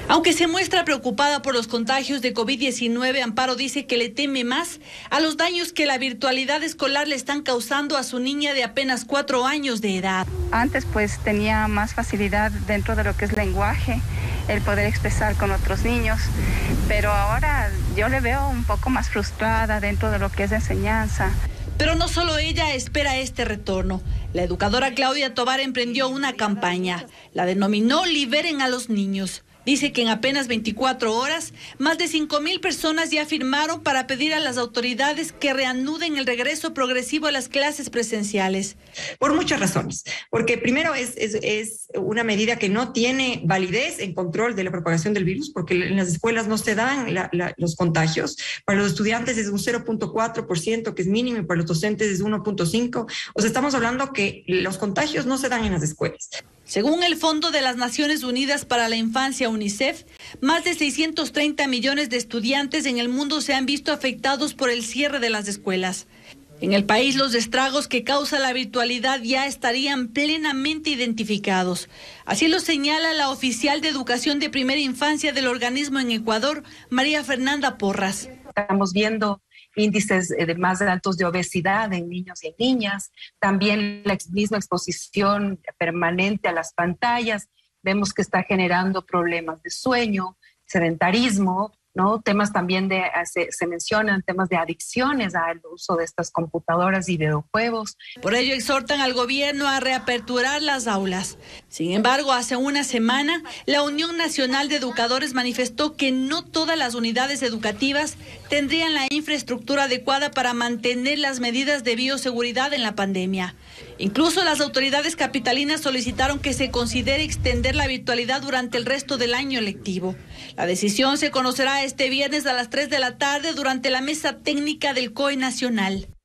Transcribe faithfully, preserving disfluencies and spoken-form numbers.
Aunque se muestra preocupada por los contagios de COVID diecinueve, Amparo dice que le teme más a los daños que la virtualidad escolar le están causando a su niña de apenas cuatro años de edad. Antes pues tenía más facilidad dentro de lo que es lenguaje, el poder expresar con otros niños, pero ahora yo le veo un poco más frustrada dentro de lo que es enseñanza. Pero no solo ella espera este retorno. La educadora Claudia Tovar emprendió una campaña. La denominó Liberen a los niños. Dice que en apenas veinticuatro horas, más de cinco mil personas ya firmaron para pedir a las autoridades que reanuden el regreso progresivo a las clases presenciales. Por muchas razones. Porque primero es, es, es una medida que no tiene validez en control de la propagación del virus, porque en las escuelas no se dan la, la, los contagios. Para los estudiantes es un cero punto cuatro por ciento, que es mínimo, y para los docentes es uno punto cinco por ciento. O sea, estamos hablando que los contagios no se dan en las escuelas. Según el Fondo de las Naciones Unidas para la Infancia, UNICEF, más de seiscientos treinta millones de estudiantes en el mundo se han visto afectados por el cierre de las escuelas. En el país, los estragos que causa la virtualidad ya estarían plenamente identificados. Así lo señala la oficial de Educación de Primera Infancia del organismo en Ecuador, María Fernanda Porras. Estamos viendo índices de más altos de obesidad en niños y en niñas, también la misma exposición permanente a las pantallas, vemos que está generando problemas de sueño, sedentarismo, ¿no? Temas también de, se, se mencionan temas de adicciones al uso de estas computadoras y videojuegos. Por ello exhortan al gobierno a reaperturar las aulas. Sin embargo, hace una semana, la Unión Nacional de Educadores manifestó que no todas las unidades educativas tendrían la infraestructura adecuada para mantener las medidas de bioseguridad en la pandemia. Incluso las autoridades capitalinas solicitaron que se considere extender la virtualidad durante el resto del año lectivo. La decisión se conocerá este viernes a las tres de la tarde durante la mesa técnica del C O E Nacional.